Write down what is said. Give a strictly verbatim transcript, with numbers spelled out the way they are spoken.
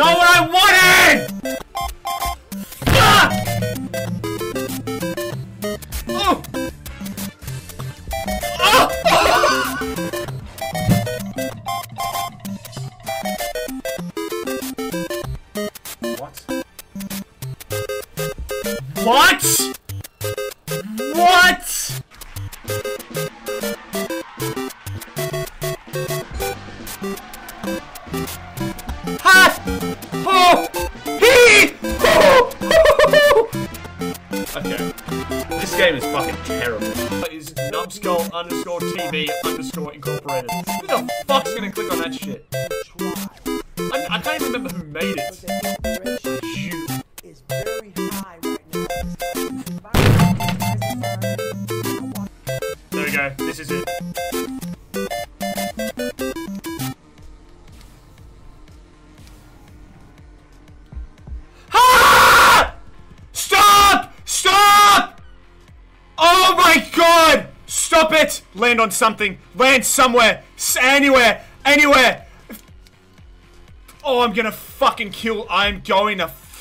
Not what I wanted! Fuck! Oh! What? What? Ha! Oh! He! Oh! Okay. This game is fucking terrible. It is numbskull underscore TV underscore incorporated. Who the fuck's gonna click on that shit? I, I can't even remember who made it. You. Is very high right now. There we go. This is it. Ah! Stop! Stop! Oh my god! Stop it! Land on something. Land somewhere. S anywhere. Anywhere. Oh, I'm gonna fucking kill. I'm going to